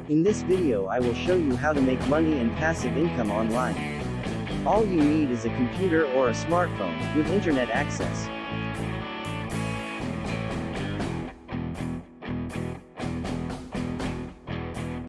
In this video I will show you how to make money and passive income online. All you need is a computer or a smartphone with internet access.